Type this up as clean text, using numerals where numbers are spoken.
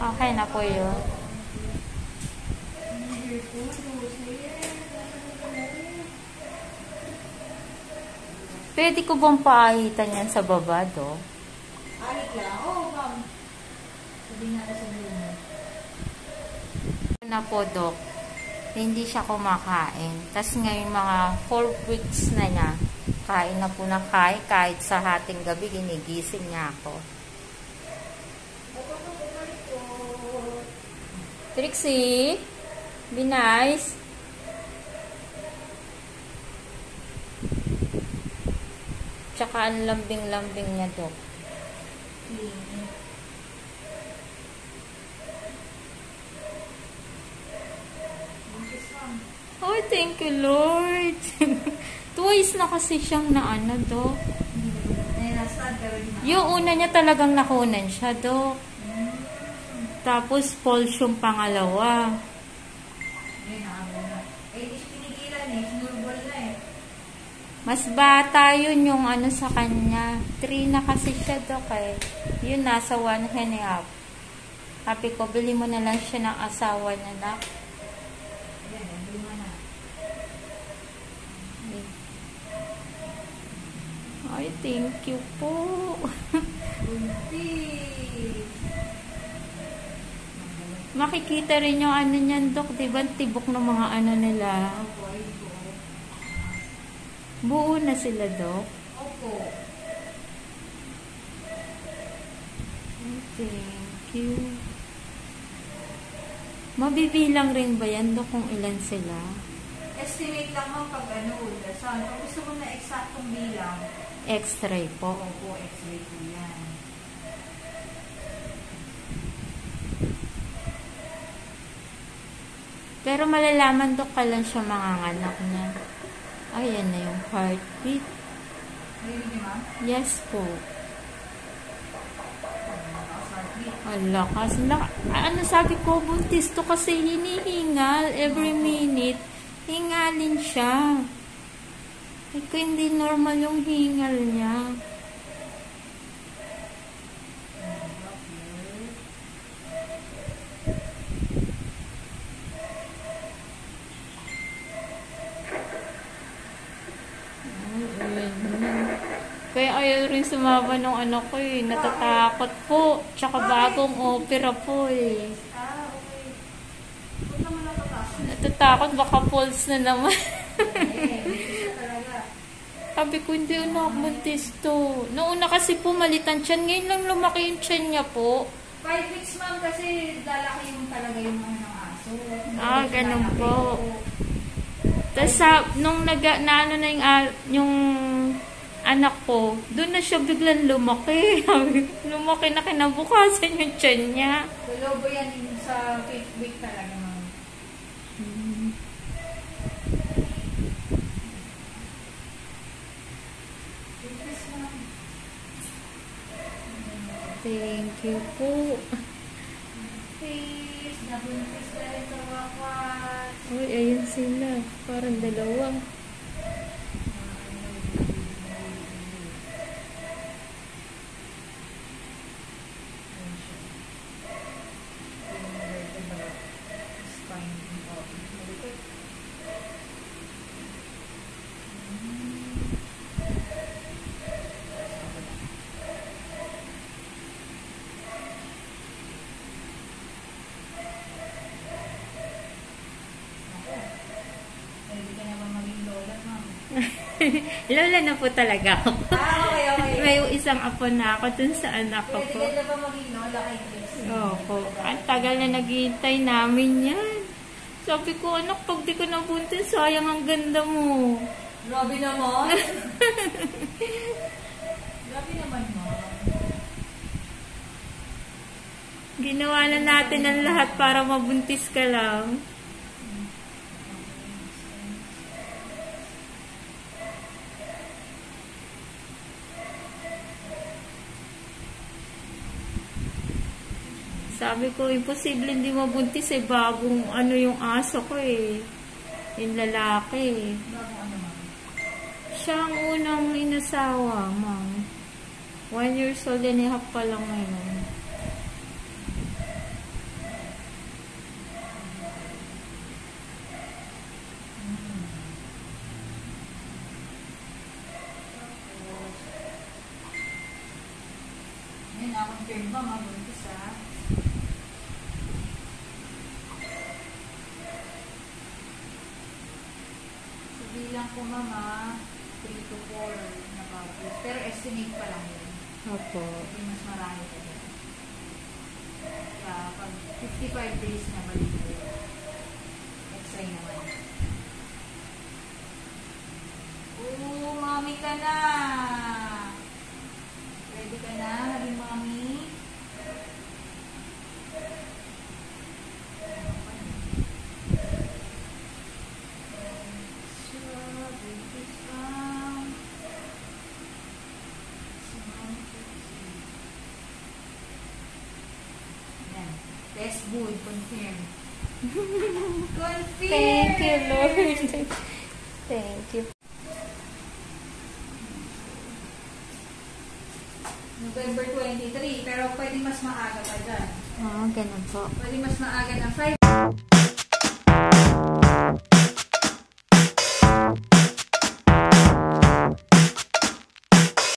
Okay na po yun. Pwede ko bang paahitan yan sa baba, do? Ahit lang. Oo, ma'am. Sabihin natin sa dulo. Na po, Dok. Hindi siya kumakain. Tapos ngayon mga 4 weeks na niya, kain na po na kain. Kahit sa hating gabi, ginigising niya ako. Trixie, be nice. Tsaka ang lambing-lambing niya, Dok. Oh, thank you, Lord. Twice na kasi siyang naano, Dok. Yung una niya talagang nakunan siya, Dok. Tapos, pulse yung pangalawa. Mas bata yun yung ano sa kanya. 3 na kasi siya, Dok, eh. Yun, nasa 1 and a half. Sabi ko, bili mo na lang siya ng asawa niya, Dok. Ay, thank you po. Makikita rin yung ano niyan, Dok. Diba, tibok ng mga ano nila. Buo na sila, Dok. Opo. Thank you. Mabibilang rin ba yan, Dok, kung ilan sila? Estimate lang mo pag ano, ultrasound. Kung gusto mo na eksaktong bilang, X-ray po. opo, x-ray po yan. Pero malalaman, Dok, kailan siya manganganak niya. Ayan na yung heartbeat. Narinig niyo, ma'am? Yes po. Heartbeat. Lakas. Ano sabi ko, buntis to kasi hinihingal every minute. Hingalin siya. Ito hindi normal yung hingal niya. Kaya ayaw rin sumama ng anak ko eh. Natatakot po. Tsaka bagong opera po eh. Okay. Huwag naman natatakot. Natatakot baka pulse na naman. Talaga. Sabi ko hindi anak, buntis to. Noong una kasi po malitan tiyan. Ngayon lang lumaki yung tiyan niya po. 5 weeks, ma'am, kasi lalaki yung talaga yung mga ng aso. Ganun po. Tapos nung naano na yung anak ko, doon na siya biglang lumaki. Lumaki na kinabukasan yung tiyan niya. Lulobo yan yung sa 5th week talaga, ma'am. Thank you po. Please, nabuntis na rin sa wakas. Uy, ayun sila. Parang dalawa. Lola na po talaga ako. Okay. May isang apo na ako dun sa anak ko po. Pwede ka na ba maging lola kay Chris? Opo. Ang tagal na naghihintay namin yan. Sabi ko, anak, pag di ko nabuntis, sayang ang ganda mo. Grabe naman. Grabe naman, ma'am. Ginawa na natin ang lahat para mabuntis ka lang. Sabi ko, imposible hindi mabuntis eh. Bagong ano yung aso ko eh. Yung lalaki. Bago ano, ma'am? Siya ang unang inasawa, ma'am. 1 years old and a half pa lang ngayon. mama, buntis ha. So, bilang ko mama, 3 to 4 na baboy. Pero estimate pa lang yun. Opo. Hindi mas marami pa din. Kaya pag 55 days na balik na yun. X-ray naman. Oo, mami ka na! Ready ka na, haling mami? Test good, confirm. Confirm! Thank you, Lord. Thank you. November 23, pero pwede mas maaga pa dyan. Ganun po. Pwede mas maaga ng 5.